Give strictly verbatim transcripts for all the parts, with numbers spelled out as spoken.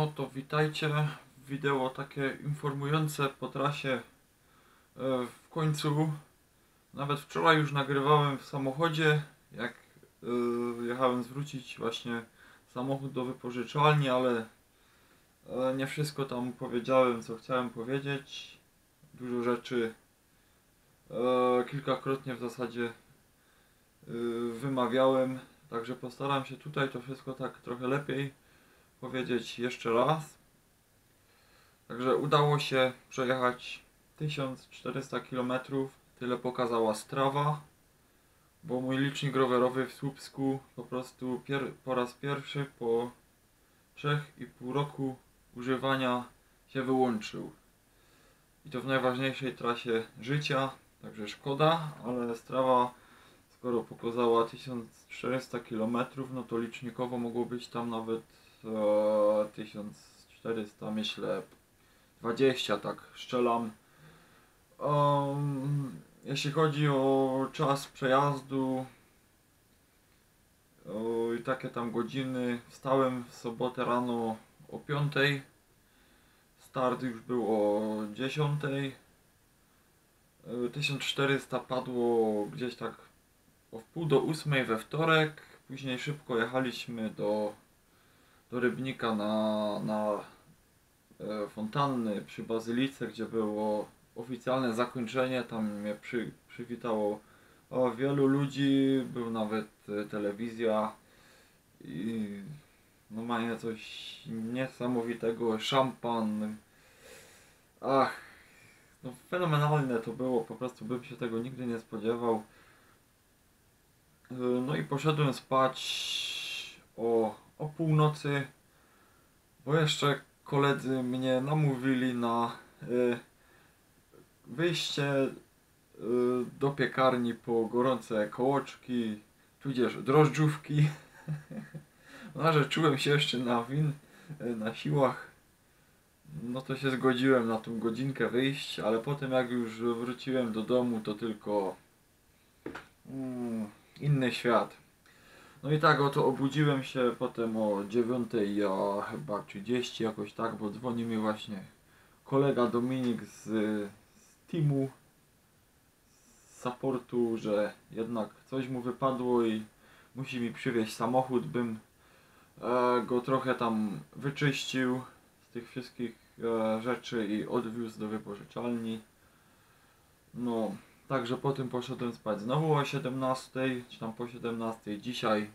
No to witajcie. Wideo takie informujące po trasie. E, W końcu, nawet wczoraj już nagrywałem w samochodzie, jak e, jechałem zwrócić właśnie samochód do wypożyczalni, ale e, nie wszystko tam powiedziałem, co chciałem powiedzieć. Dużo rzeczy e, kilkakrotnie w zasadzie e, wymawiałem, także postaram się tutaj to wszystko tak trochę lepiej powiedzieć jeszcze raz. Także udało się przejechać tysiąc czterysta kilometrów, tyle pokazała Strava, bo mój licznik rowerowy w Słupsku po prostu pier po raz pierwszy po trzech i pół roku używania się wyłączył. I to w najważniejszej trasie życia, także szkoda, ale Strava, skoro pokazała tysiąc czterysta kilometrów, no to licznikowo mogło być tam nawet e, tysiąc czterysta, myślę, dwadzieścia, tak strzelam. Um, jeśli chodzi o czas przejazdu o, i takie tam godziny, wstałem w sobotę rano o piątej, start już był o dziesiątej. tysiąc czterysta padło gdzieś tak o wpół do ósmej we wtorek. Później szybko jechaliśmy do, do Rybnika na, na e, fontanny przy Bazylice, gdzie było oficjalne zakończenie. Tam mnie przy, przywitało o, wielu ludzi, był nawet e, telewizja i normalnie coś niesamowitego, szampan. Ach, no fenomenalne to było, po prostu bym się tego nigdy nie spodziewał. E, No i poszedłem spać o, o północy, bo jeszcze koledzy mnie namówili na y, wyjście y, do piekarni po gorące kołoczki, tudzież drożdżówki. No, że czułem się jeszcze na win, y, na siłach, no to się zgodziłem na tą godzinkę wyjść, ale potem jak już wróciłem do domu, to tylko mm, inny świat. No i tak oto obudziłem się potem o dziewiątej, ja chyba trzydzieści jakoś tak, bo dzwoni mi właśnie kolega Dominik z, z teamu, z supportu, że jednak coś mu wypadło i musi mi przywieźć samochód, bym e, go trochę tam wyczyścił z tych wszystkich e, rzeczy i odwiózł do wypożyczalni. No, także potem poszedłem spać znowu o siedemnastej, czy tam po siedemnastej. Dzisiaj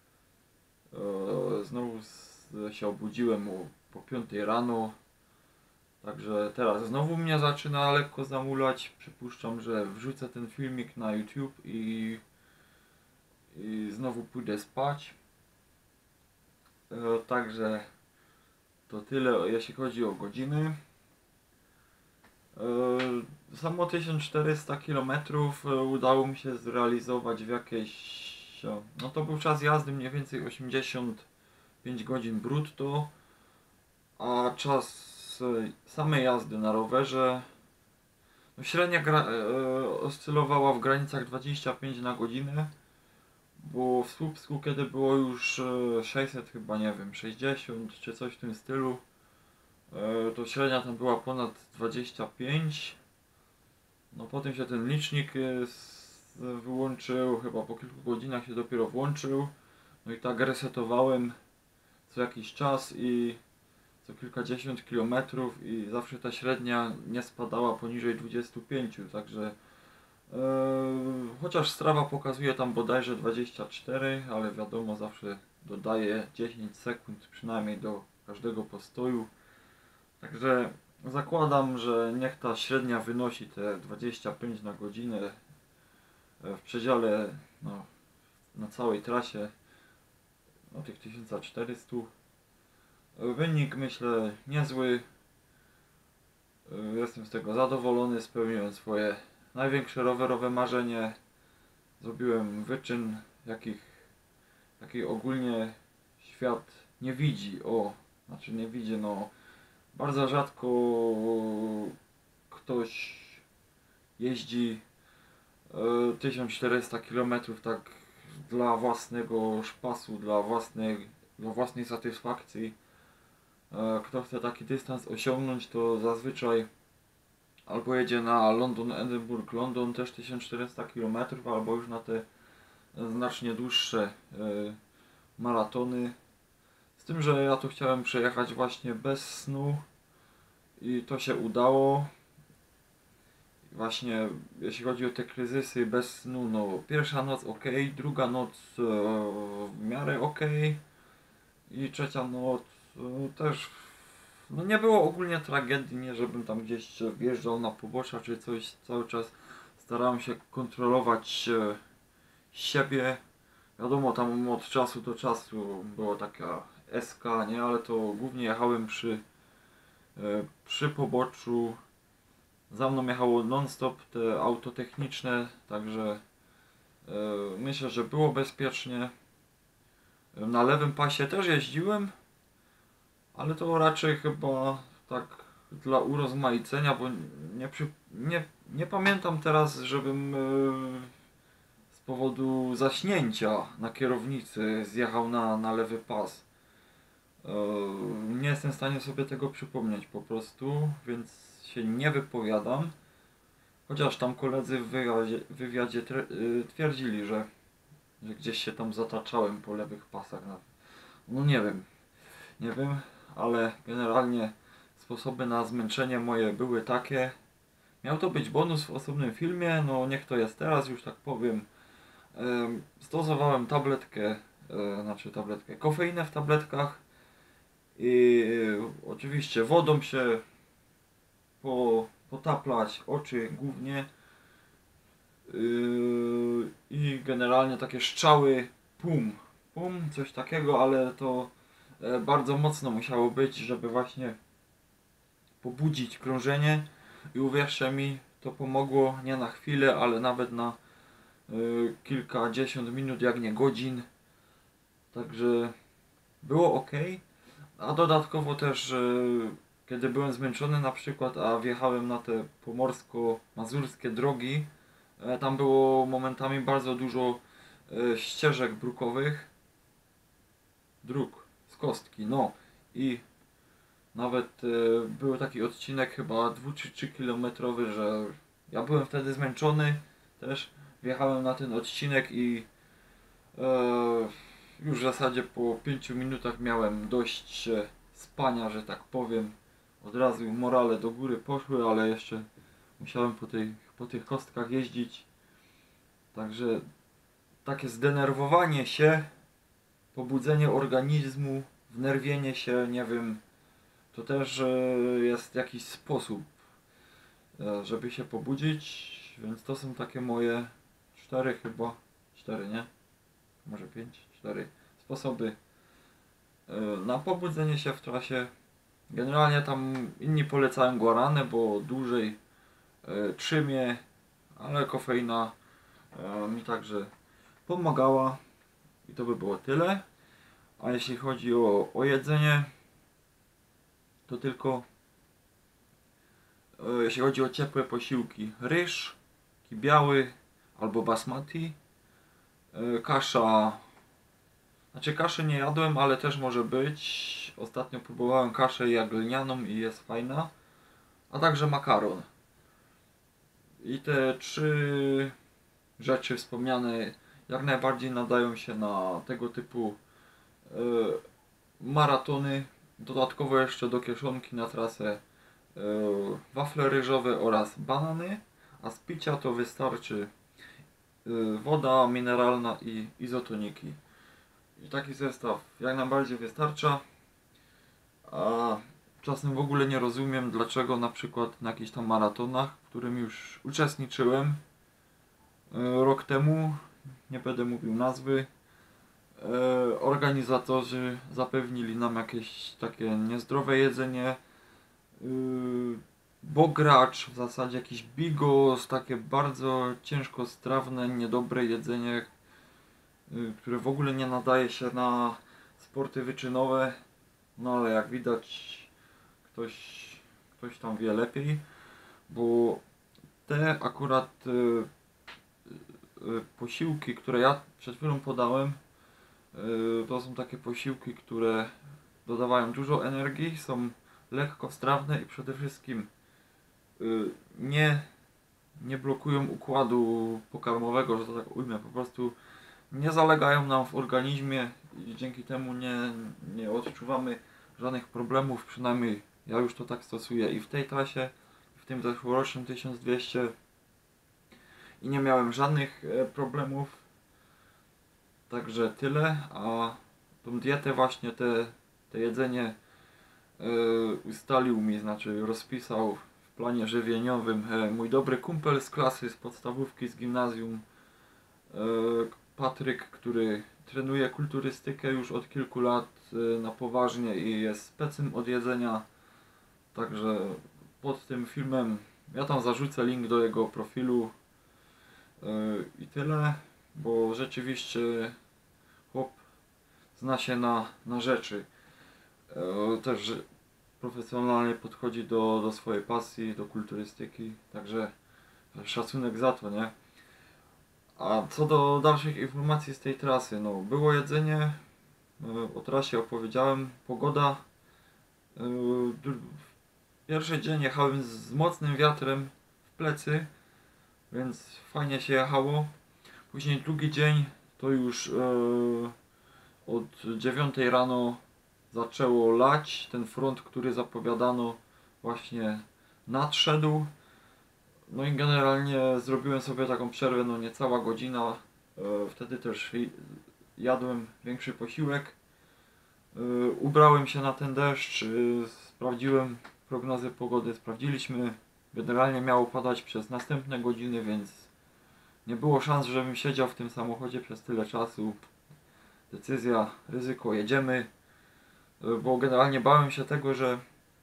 e, znowu z, się obudziłem o, po piątej rano. Także teraz znowu mnie zaczyna lekko zamulać. Przypuszczam, że wrzucę ten filmik na YouTube i, i znowu pójdę spać. E, także to tyle, jeśli chodzi o godziny. E, samo tysiąc czterysta kilometrów udało mi się zrealizować w jakieś... No to był czas jazdy mniej więcej osiemdziesiąt pięć godzin brutto, a czas samej jazdy na rowerze, no średnia gra, e, oscylowała w granicach dwadzieścia pięć na godzinę, bo w Słupsku kiedy było już e, sześćset chyba, nie wiem, sześćdziesiąt czy coś w tym stylu, e, to średnia tam była ponad dwadzieścia pięć. No potem się ten licznik e, s- wyłączył, chyba po kilku godzinach się dopiero włączył, no i tak resetowałem co jakiś czas i co kilkadziesiąt kilometrów i zawsze ta średnia nie spadała poniżej dwudziestu pięciu, także yy, chociaż Strava pokazuje tam bodajże dwadzieścia cztery, ale wiadomo, zawsze dodaje dziesięć sekund przynajmniej do każdego postoju, także zakładam, że niech ta średnia wynosi te dwadzieścia pięć na godzinę w przedziale, no, na całej trasie, no tych tysiąc czterysta. Wynik myślę niezły. Jestem z tego zadowolony, spełniłem swoje największe rowerowe marzenie. Zrobiłem wyczyn, jakich, jakich ogólnie świat nie widzi. O, znaczy nie widzi, no bardzo rzadko ktoś jeździ e, tysiąc czterysta kilometrów tak dla własnego szpasu, dla własnej, dla własnej satysfakcji. E, kto chce taki dystans osiągnąć, to zazwyczaj albo jedzie na London, Edynburg, London też tysiąc czterysta kilometrów, albo już na te znacznie dłuższe e, maratony. Z tym, że ja to chciałem przejechać właśnie bez snu i to się udało. Właśnie jeśli chodzi o te kryzysy bez snu, no pierwsza noc ok, druga noc e, w miarę ok i trzecia noc e, też, no nie było ogólnie tragedii, nie żebym tam gdzieś wjeżdżał na pobocza czy coś, cały czas starałem się kontrolować e, siebie. Wiadomo, tam od czasu do czasu była taka S K, nie, ale to głównie jechałem przy, e, przy poboczu. Za mną jechało non-stop te auto techniczne, także e, myślę, że było bezpiecznie. Na lewym pasie też jeździłem, ale to raczej chyba tak dla urozmaicenia, bo nie, przy, nie, nie pamiętam teraz, żebym e, z powodu zaśnięcia na kierownicy zjechał na, na lewy pas. E, nie jestem w stanie sobie tego przypomnieć po prostu, więc się nie wypowiadam. Chociaż tam koledzy w wywiadzie, wywiadzie twierdzili, że, że gdzieś się tam zataczałem po lewych pasach. No nie wiem, nie wiem, ale generalnie sposoby na zmęczenie moje były takie. Miał to być bonus w osobnym filmie, no niech to jest teraz, już tak powiem. Stosowałem tabletkę, znaczy tabletkę, kofeinę w tabletkach i oczywiście wodą się po, potaplać, oczy głównie. Yy, i generalnie takie strzały pum, pum, coś takiego, ale to e, bardzo mocno musiało być, żeby właśnie pobudzić krążenie i uwierzcie mi, to pomogło nie na chwilę, ale nawet na y, kilkadziesiąt minut, jak nie godzin, także było ok, a dodatkowo też y, kiedy byłem zmęczony na przykład, a wjechałem na te pomorsko-mazurskie drogi, tam było momentami bardzo dużo e, ścieżek brukowych, dróg z kostki, no i nawet e, był taki odcinek chyba dwa czy trzy kilometrowy, że ja byłem wtedy zmęczony też, wjechałem na ten odcinek i e, już w zasadzie po pięciu minutach miałem dość e, spania, że tak powiem, od razu morale do góry poszły, ale jeszcze musiałem po, tej, po tych kostkach jeździć. Także takie zdenerwowanie się, pobudzenie organizmu, wnerwienie się, nie wiem, to też e, jest jakiś sposób, e, żeby się pobudzić, więc to są takie moje cztery chyba, cztery, nie? Może pięć, cztery sposoby e, na pobudzenie się w trasie. Generalnie tam inni polecają guaranę, bo dłużej e, trzymie, ale kofeina e, mi także pomagała i to by było tyle. A jeśli chodzi o, o jedzenie, to tylko e, jeśli chodzi o ciepłe posiłki, ryż, taki biały albo basmati, e, kasza, znaczy kaszy nie jadłem, ale też może być. Ostatnio próbowałem kaszę jaglinianą i jest fajna, a także makaron. I te trzy rzeczy wspomniane jak najbardziej nadają się na tego typu e, maratony. Dodatkowo jeszcze do kieszonki na trasę e, wafle ryżowe oraz banany, a z picia to wystarczy e, woda mineralna i izotoniki. I taki zestaw jak najbardziej wystarcza. A czasem w ogóle nie rozumiem, dlaczego na przykład na jakichś tam maratonach, w którym już uczestniczyłem e, rok temu, nie będę mówił nazwy, e, organizatorzy zapewnili nam jakieś takie niezdrowe jedzenie, e, bogracz, w zasadzie jakiś bigos, takie bardzo ciężko strawne, niedobre jedzenie, e, które w ogóle nie nadaje się na sporty wyczynowe. No ale jak widać ktoś, ktoś tam wie lepiej, bo te akurat y, y, posiłki, które ja przed chwilą podałem, y, to są takie posiłki, które dodawają dużo energii, są lekko strawne i przede wszystkim y, nie, nie blokują układu pokarmowego, że to tak ujmę, po prostu nie zalegają nam w organizmie i dzięki temu nie, nie odczuwamy żadnych problemów, przynajmniej ja już to tak stosuję i w tej trasie, w tym zeszłorocznym tysiąc dwieście i nie miałem żadnych e, problemów, także tyle, a tą dietę właśnie, te, te jedzenie e, ustalił mi, znaczy rozpisał w planie żywieniowym e, mój dobry kumpel z klasy, z podstawówki, z gimnazjum, e, Patryk, który trenuje kulturystykę już od kilku lat e, na poważnie i jest specem od jedzenia, także pod tym filmem ja tam zarzucę link do jego profilu e, i tyle, bo rzeczywiście chłop zna się na, na rzeczy. E, też profesjonalnie podchodzi do, do swojej pasji, do kulturystyki, także szacunek za to, nie? A co do dalszych informacji z tej trasy, no było jedzenie, e, o trasie opowiedziałem, pogoda. e, Pierwszy dzień jechałem z mocnym wiatrem w plecy, więc fajnie się jechało. Później drugi dzień to już e, od dziewiątej rano zaczęło lać. Ten front, który zapowiadano, właśnie nadszedł. No i generalnie zrobiłem sobie taką przerwę, no niecała godzina. E, wtedy też jadłem większy posiłek. E, ubrałem się na ten deszcz, e, sprawdziłem prognozy pogody, sprawdziliśmy. Generalnie miało padać przez następne godziny, więc nie było szans, żebym siedział w tym samochodzie przez tyle czasu. Decyzja, ryzyko, jedziemy. Bo generalnie bałem się tego, że,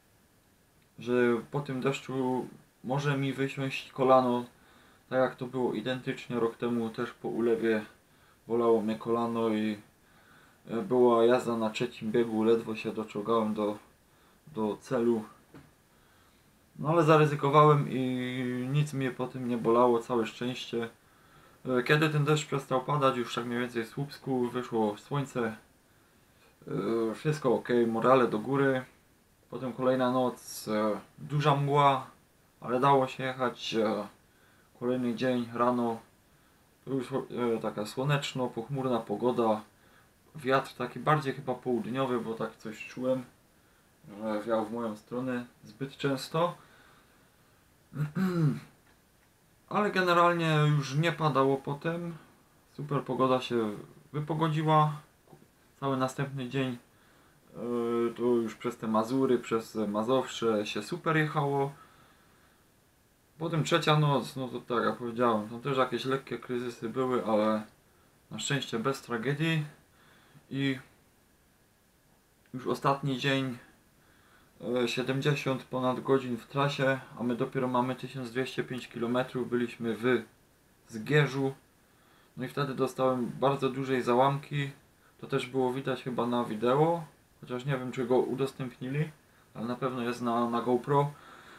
że po tym deszczu może mi wysiąść kolano, tak jak to było identycznie rok temu, też po ulewie bolało mnie kolano i była jazda na trzecim biegu, ledwo się doczołgałem do, do celu. No ale zaryzykowałem i nic mnie po tym nie bolało, całe szczęście. Kiedy ten deszcz przestał padać, już tak mniej więcej w Słupsku, wyszło słońce, wszystko ok, morale do góry. Potem kolejna noc, duża mgła, ale dało się jechać. Kolejny dzień, rano, to już taka słoneczno, pochmurna pogoda. Wiatr taki bardziej chyba południowy, bo tak coś czułem, że wiał w moją stronę zbyt często. Ale generalnie już nie padało potem. Super pogoda się wypogodziła. Cały następny dzień yy, to już przez te Mazury, przez Mazowsze się super jechało. Potem trzecia noc, no to tak jak powiedziałem, tam też jakieś lekkie kryzysy były, ale na szczęście bez tragedii. I już ostatni dzień, siedemdziesiąt ponad godzin w trasie, a my dopiero mamy tysiąc dwieście pięć kilometrów, byliśmy w Zgierzu. No i wtedy dostałem bardzo dużej załamki, to też było widać chyba na wideo, chociaż nie wiem czy go udostępnili, ale na pewno jest na, na GoPro.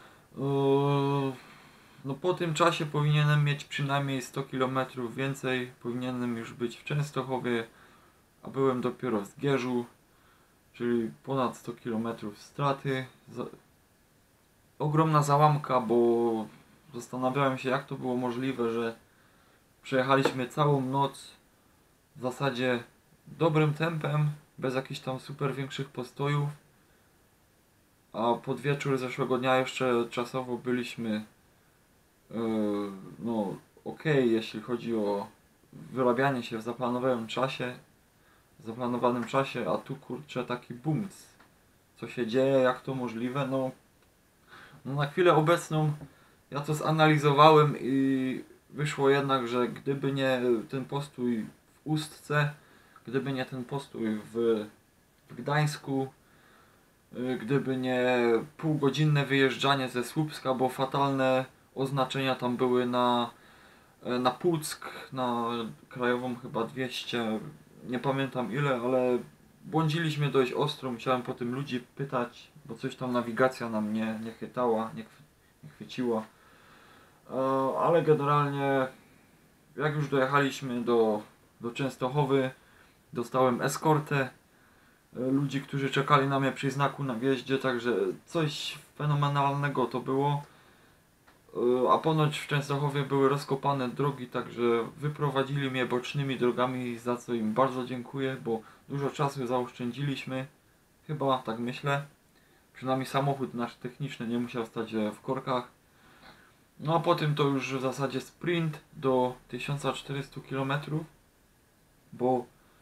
No po tym czasie powinienem mieć przynajmniej sto kilometrów więcej, powinienem już być w Częstochowie, a byłem dopiero w Zgierzu, czyli ponad sto kilometrów straty. Za... Ogromna załamka, bo zastanawiałem się jak to było możliwe, że przejechaliśmy całą noc w zasadzie dobrym tempem, bez jakichś tam super większych postojów, a pod wieczór zeszłego dnia jeszcze czasowo byliśmy yy, no ok, jeśli chodzi o wyrabianie się w zaplanowanym czasie, w zaplanowanym czasie, a tu kurczę taki bumc. Co się dzieje, jak to możliwe? No, no na chwilę obecną ja to zanalizowałem i wyszło jednak, że gdyby nie ten postój w Ustce, gdyby nie ten postój w, w Gdańsku, gdyby nie półgodzinne wyjeżdżanie ze Słupska, bo fatalne oznaczenia tam były na, na Puck, na krajową chyba dwieście, nie pamiętam ile, ale błądziliśmy dość ostro, musiałem po tym ludzi pytać, bo coś tam nawigacja nam nie, nie chytała, nie, chwy, nie chwyciła. Ale generalnie jak już dojechaliśmy do, do Częstochowy, dostałem eskortę ludzi, którzy czekali na mnie przy znaku na wjeździe, także coś fenomenalnego to było. A ponoć w Częstochowie były rozkopane drogi, także wyprowadzili mnie bocznymi drogami, za co im bardzo dziękuję, bo dużo czasu zaoszczędziliśmy, chyba tak myślę. Przynajmniej samochód nasz techniczny nie musiał stać w korkach. No a potem to już w zasadzie sprint do tysiąc czterysta kilometrów, bo,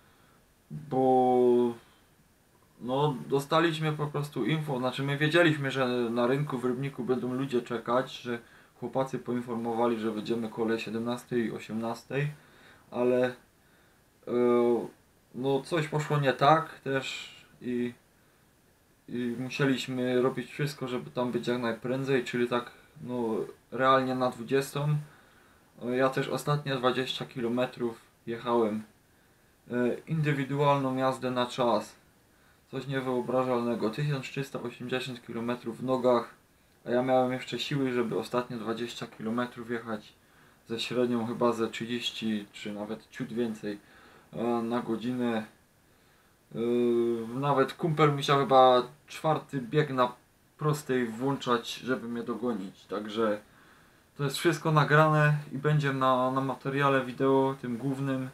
bo no dostaliśmy po prostu info, znaczy my wiedzieliśmy, że na rynku w Rybniku będą ludzie czekać, że chłopacy poinformowali, że będziemy koło siedemnastej i osiemnastej, ale yy, no coś poszło nie tak też i, i musieliśmy robić wszystko, żeby tam być jak najprędzej, czyli tak no realnie na dwudziestą. Ja też ostatnie dwadzieścia kilometrów jechałem yy, indywidualną jazdę na czas. Coś niewyobrażalnego. tysiąc trzysta osiemdziesiąt kilometrów w nogach, a ja miałem jeszcze siły, żeby ostatnie dwadzieścia kilometrów jechać ze średnią chyba ze trzydzieści czy nawet ciut więcej na godzinę. Nawet kumpel musiał chyba czwarty bieg na prostej włączać, żeby mnie dogonić. Także to jest wszystko nagrane i będzie na, na materiale wideo, tym głównym.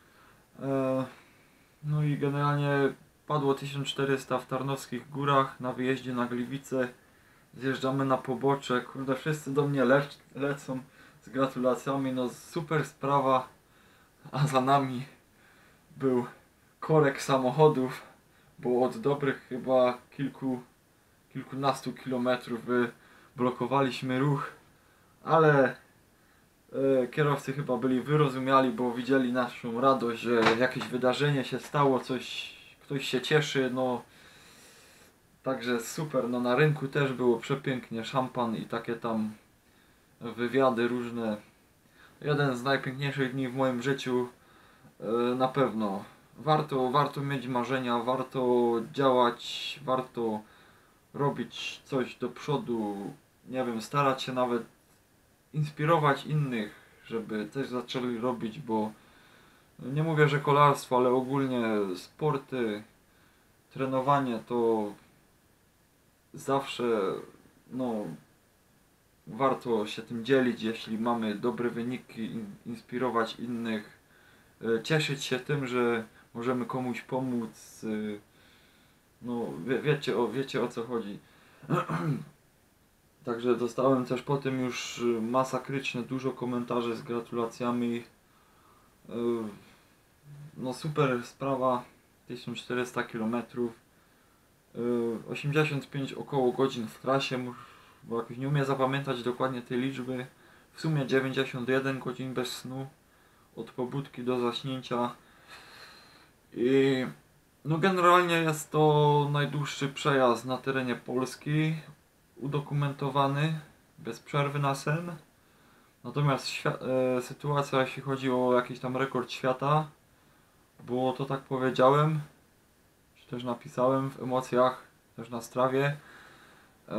No i generalnie padło tysiąc czterysta w Tarnowskich Górach na wyjeździe na Gliwice. Zjeżdżamy na pobocze, kurde, wszyscy do mnie le lecą z gratulacjami, no super sprawa. A za nami był korek samochodów, bo od dobrych chyba kilku, kilkunastu kilometrów blokowaliśmy ruch, ale e, kierowcy chyba byli wyrozumiali, bo widzieli naszą radość, że jakieś wydarzenie się stało, coś, ktoś się cieszy, no także super. No na rynku też było przepięknie, szampan i takie tam wywiady różne. Jeden z najpiękniejszych dni w moim życiu, e, na pewno. Warto, warto mieć marzenia, warto działać, warto robić coś do przodu, nie wiem, starać się nawet inspirować innych, żeby też zaczęli robić, bo nie mówię, że kolarstwo, ale ogólnie sporty, trenowanie to zawsze, no, warto się tym dzielić, jeśli mamy dobre wyniki, inspirować innych, cieszyć się tym, że możemy komuś pomóc. No, wie, wiecie, o, wiecie o co chodzi. Także dostałem też po tym już masakryczne dużo komentarzy z gratulacjami. No super sprawa, tysiąc czterysta kilometrów, osiemdziesiąt pięć około godzin w trasie, bo jakoś nie umiem zapamiętać dokładnie tej liczby. W sumie dziewięćdziesiąt jeden godzin bez snu, od pobudki do zaśnięcia. I no generalnie jest to najdłuższy przejazd na terenie Polski, udokumentowany, bez przerwy na sen. Natomiast e, sytuacja, jeśli chodzi o jakiś tam rekord świata, bo to tak powiedziałem, czy też napisałem w emocjach, też na strawie. E,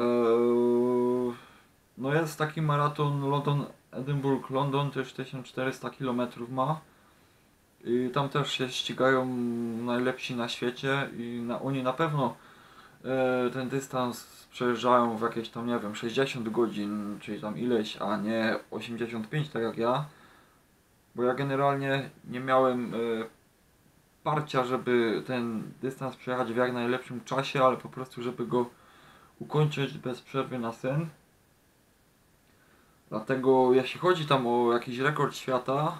no jest taki maraton London, Edynburg, London, też tysiąc czterysta kilometrów ma. I tam też się ścigają najlepsi na świecie i na, oni na pewno e, ten dystans przejeżdżają w jakieś tam, nie wiem, sześćdziesiąt godzin, czyli tam ileś, a nie osiemdziesiąt pięć, tak jak ja. Bo ja generalnie nie miałem e, parcia, żeby ten dystans przejechać w jak najlepszym czasie, ale po prostu, żeby go ukończyć bez przerwy na sen. Dlatego jeśli chodzi tam o jakiś rekord świata,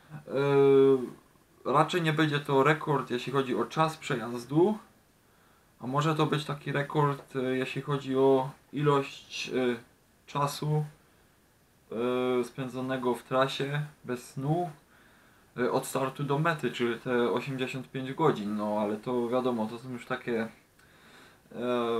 yy, raczej nie będzie to rekord, jeśli chodzi o czas przejazdu, a może to być taki rekord, yy, jeśli chodzi o ilość yy, czasu yy, spędzonego w trasie bez snu yy, od startu do mety, czyli te osiemdziesiąt pięć godzin. No ale to wiadomo, to są już takie yy,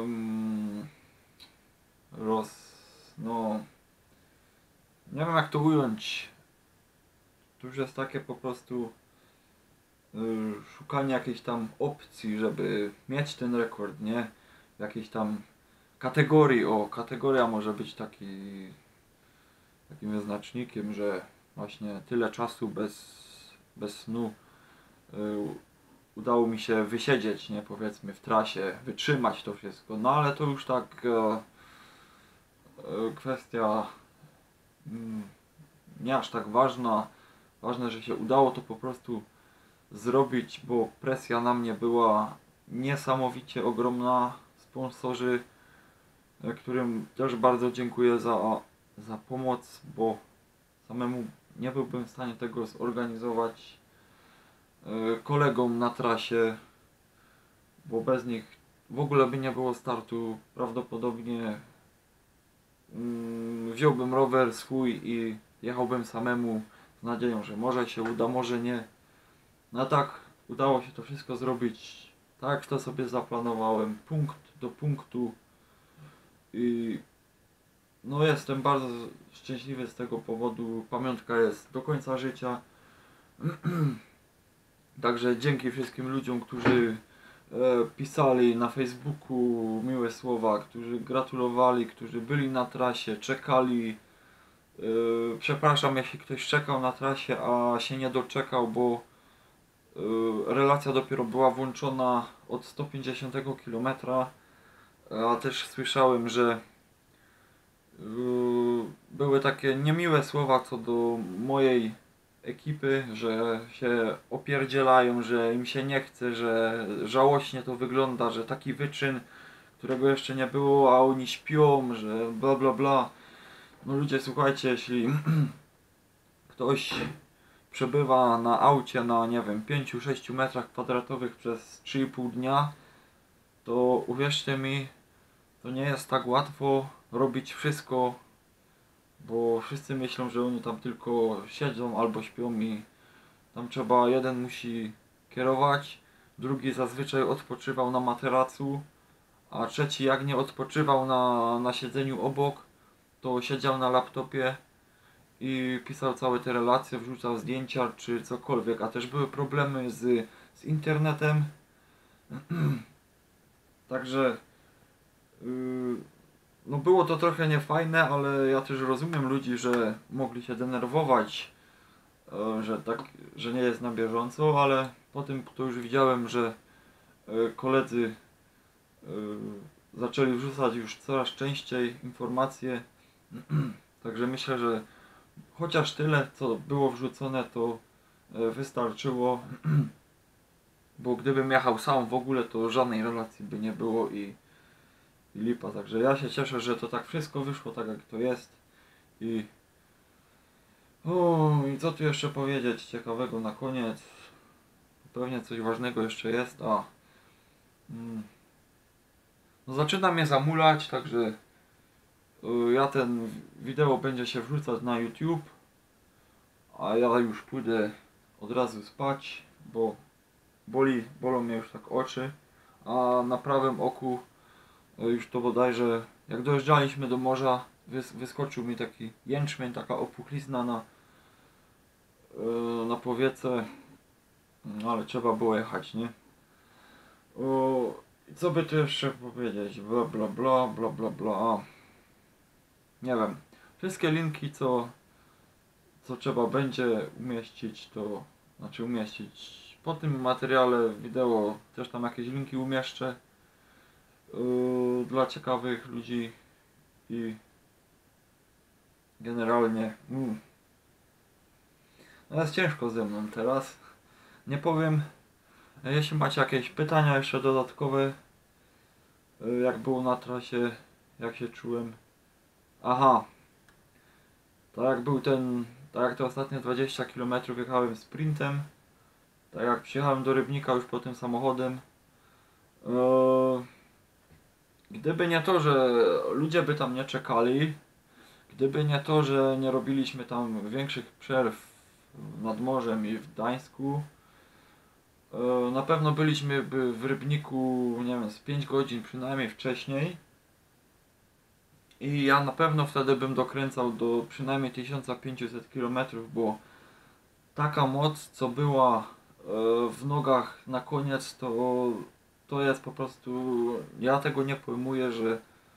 roz... no... nie wiem jak to ująć. To już jest takie po prostu yy, szukanie jakiejś tam opcji, żeby mieć ten rekord, nie? Jakiejś tam kategorii, o, kategoria może być taki takim wyznacznikiem, że właśnie tyle czasu bez, bez snu yy, udało mi się wysiedzieć, nie, powiedzmy w trasie, wytrzymać to wszystko, no ale to już tak e, e, kwestia mm, nie aż tak ważna. Ważne, że się udało to po prostu zrobić, bo presja na mnie była niesamowicie ogromna. Sponsorzy, e, którym też bardzo dziękuję za, za pomoc, bo samemu nie byłbym w stanie tego zorganizować. E, kolegom na trasie, bo bez nich w ogóle by nie było startu. Prawdopodobnie mm, wziąłbym rower swój i jechałbym samemu z nadzieją, że może się uda, może nie. No tak, udało się to wszystko zrobić tak, jak to sobie zaplanowałem, punkt do punktu i no jestem bardzo szczęśliwy z tego powodu. Pamiątka jest do końca życia. Także dzięki wszystkim ludziom, którzy e, pisali na Facebooku miłe słowa, którzy gratulowali, którzy byli na trasie, czekali. E, przepraszam, jeśli ktoś czekał na trasie, a się nie doczekał, bo e, relacja dopiero była włączona od sto pięćdziesiątego kilometra, a też słyszałem, że e, były takie niemiłe słowa co do mojej ekipy, że się opierdzielają, że im się nie chce, że żałośnie to wygląda, że taki wyczyn, którego jeszcze nie było, a oni śpią, że bla bla bla. No ludzie, słuchajcie, jeśli ktoś przebywa na aucie na, nie wiem, pięć sześć metrach kwadratowych przez trzy i pół dnia, to uwierzcie mi, to nie jest tak łatwo robić wszystko, bo wszyscy myślą, że oni tam tylko siedzą albo śpią i tam trzeba, jeden musi kierować, drugi zazwyczaj odpoczywał na materacu, a trzeci jak nie odpoczywał na, na siedzeniu obok, to siedział na laptopie i pisał całe te relacje, wrzucał zdjęcia czy cokolwiek, a też były problemy z, z internetem. Także yy, no było to trochę niefajne, ale ja też rozumiem ludzi, że mogli się denerwować, yy, że tak, że nie jest na bieżąco, ale po tym to już widziałem, że yy, koledzy yy, zaczęli wrzucać już coraz częściej informacje. Także myślę, że chociaż tyle, co było wrzucone, to wystarczyło, bo gdybym jechał sam w ogóle, to żadnej relacji by nie było i, i lipa. Także ja się cieszę, że to tak wszystko wyszło tak, jak to jest. I o, i co tu jeszcze powiedzieć ciekawego na koniec? Pewnie coś ważnego jeszcze jest, a mm, no zaczyna mnie zamulać, także ja ten wideo będzie się wrzucać na YouTube, a ja już pójdę od razu spać, bo boli, bolą mnie już tak oczy, a na prawym oku już to bodajże, jak dojeżdżaliśmy do morza, wys wyskoczył mi taki jęczmień, taka opuchlizna na, na powiece, no ale trzeba było jechać, nie? O, co by tu jeszcze powiedzieć? Bla bla bla bla bla bla. Nie wiem. Wszystkie linki, co, co trzeba będzie umieścić, to znaczy umieścić po tym materiale wideo, też tam jakieś linki umieszczę yy, dla ciekawych ludzi i generalnie mm, no jest ciężko ze mną teraz. Nie powiem, jeśli macie jakieś pytania jeszcze dodatkowe, yy, jak było na trasie, jak się czułem. Aha, tak jak był ten, tak jak te ostatnie dwadzieścia kilometrów jechałem sprintem, tak jak przyjechałem do Rybnika już po tym samochodem, yy, gdyby nie to, że ludzie by tam nie czekali, gdyby nie to, że nie robiliśmy tam większych przerw nad morzem i w Gdańsku, yy, na pewno byliśmy by w Rybniku, nie wiem, z pięć godzin przynajmniej wcześniej. I ja na pewno wtedy bym dokręcał do przynajmniej tysiąc pięćset kilometrów, bo taka moc, co była w nogach na koniec, to, to jest po prostu, ja tego nie pojmuję, że,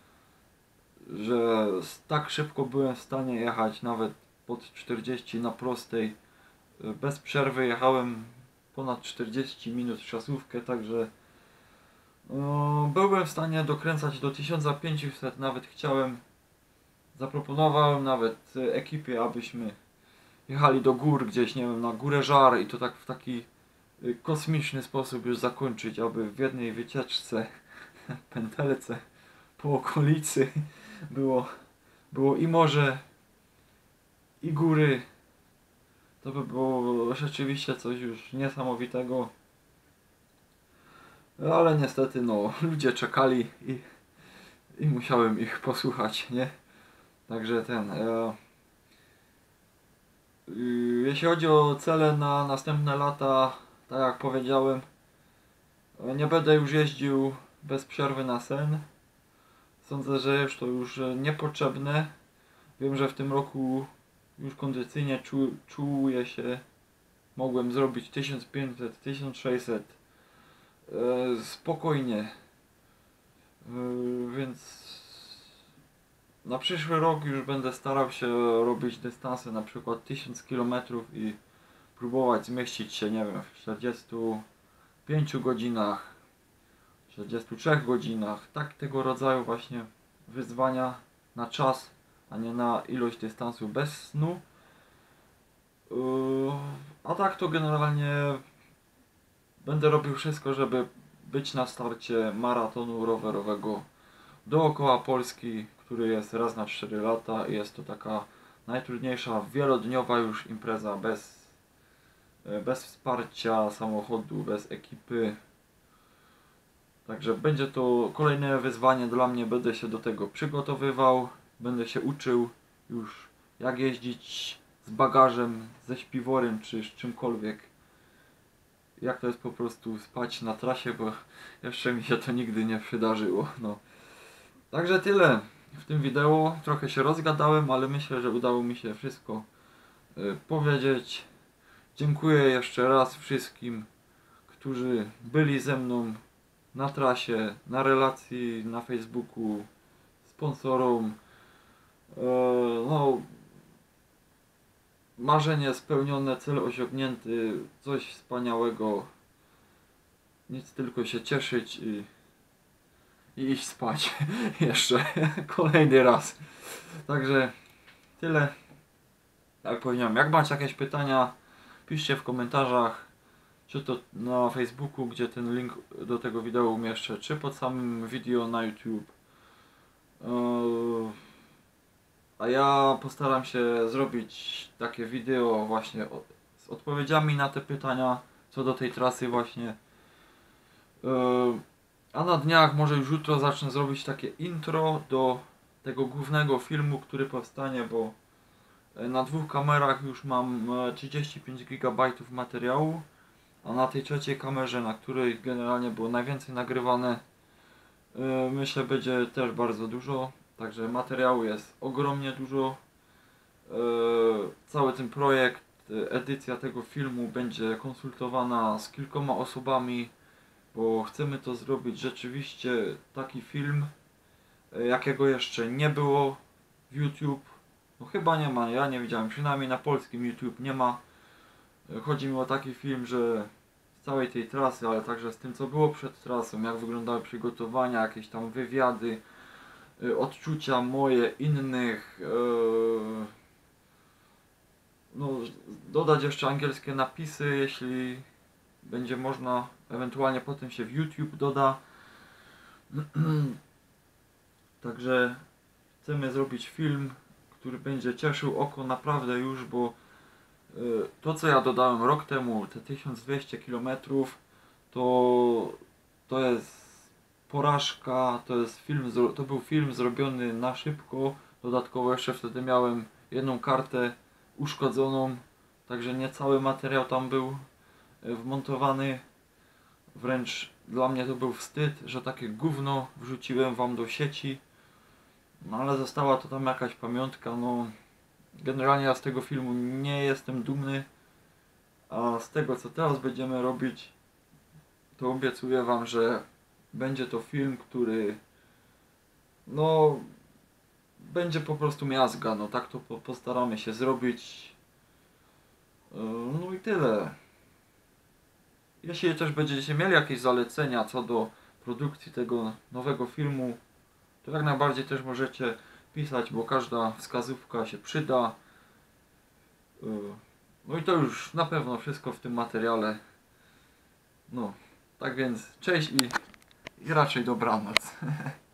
że tak szybko byłem w stanie jechać nawet pod czterdzieści na prostej. Bez przerwy jechałem ponad czterdzieści minut w czasówkę, także no, byłem w stanie dokręcać do tysiąc pięćset, nawet chciałem, zaproponowałem nawet ekipie, abyśmy jechali do gór gdzieś, nie wiem, na Górę Żar i to tak w taki kosmiczny sposób już zakończyć, aby w jednej wycieczce, pętelce po okolicy było, było i morze, i góry. To by było rzeczywiście coś już niesamowitego. Ale niestety no, ludzie czekali i, i musiałem ich posłuchać, nie? Także ten... E, y, jeśli chodzi o cele na następne lata, tak jak powiedziałem, nie będę już jeździł bez przerwy na sen. Sądzę, że jest to już niepotrzebne. Wiem, że w tym roku już kondycyjnie czu, czuję się, mogłem zrobić tysiąc pięćset, tysiąc sześćset e, spokojnie. E, więc na przyszły rok już będę starał się robić dystanse na przykład tysiąc kilometrów i próbować zmieścić się, nie wiem, w czterdziestu pięciu godzinach, czterdziestu trzech godzinach, tak tego rodzaju właśnie wyzwania na czas, a nie na ilość dystansu bez snu. Yy, a tak to generalnie będę robił wszystko, żeby być na starcie maratonu rowerowego dookoła Polski, który jest raz na cztery lata i jest to taka najtrudniejsza, wielodniowa już impreza bez, bez wsparcia samochodu, bez ekipy. Także będzie to kolejne wyzwanie dla mnie, będę się do tego przygotowywał, będę się uczył już jak jeździć z bagażem, ze śpiworem czy z czymkolwiek. Jak to jest po prostu spać na trasie, bo jeszcze mi się to nigdy nie przydarzyło. No. Także tyle w tym wideo. Trochę się rozgadałem, ale myślę, że udało mi się wszystko y, powiedzieć. Dziękuję jeszcze raz wszystkim, którzy byli ze mną na trasie, na relacji, na Facebooku, sponsorom. E, no, marzenie spełnione, cel osiągnięty, coś wspaniałego. Nic, tylko się cieszyć i, i iść spać jeszcze kolejny raz. Także tyle. Jak powiedziałem, jak macie jakieś pytania, piszcie w komentarzach, czy to na Facebooku, gdzie ten link do tego wideo umieszczę, czy pod samym video na YouTube. A ja postaram się zrobić takie wideo właśnie z odpowiedziami na te pytania co do tej trasy właśnie. A na dniach, może już jutro, zacznę zrobić takie intro do tego głównego filmu, który powstanie, bo na dwóch kamerach już mam trzydzieści pięć gigabajtów materiału, a na tej trzeciej kamerze, na której generalnie było najwięcej nagrywane, myślę, będzie też bardzo dużo. Także materiału jest ogromnie dużo. Cały ten projekt, edycja tego filmu będzie konsultowana z kilkoma osobami, bo chcemy to zrobić rzeczywiście taki film, jakiego jeszcze nie było w YouTube. No chyba nie ma, ja nie widziałem, przynajmniej na polskim YouTube nie ma. Chodzi mi o taki film, że z całej tej trasy, ale także z tym, co było przed trasą, jak wyglądały przygotowania, jakieś tam wywiady, odczucia moje, innych. Yy, no, dodać jeszcze angielskie napisy, jeśli będzie można, ewentualnie potem się w YouTube doda. Także chcemy zrobić film, który będzie cieszył oko naprawdę już, bo yy, to, co ja dodałem rok temu, te tysiąc dwieście kilometrów, to, to jest porażka, to jest film, to był film zrobiony na szybko. Dodatkowo jeszcze wtedy miałem jedną kartę uszkodzoną, także nie cały materiał tam był wmontowany. Wręcz dla mnie to był wstyd, że takie gówno wrzuciłem wam do sieci. No ale została to tam jakaś pamiątka. No generalnie ja z tego filmu nie jestem dumny, a z tego, co teraz będziemy robić, to obiecuję wam, że będzie to film, który no będzie po prostu miazga, no tak to po, postaramy się zrobić. No i tyle. Jeśli też będziecie mieli jakieś zalecenia co do produkcji tego nowego filmu, to jak najbardziej też możecie pisać, bo każda wskazówka się przyda. No i to już na pewno wszystko w tym materiale. No, tak więc cześć i, i raczej dobranoc.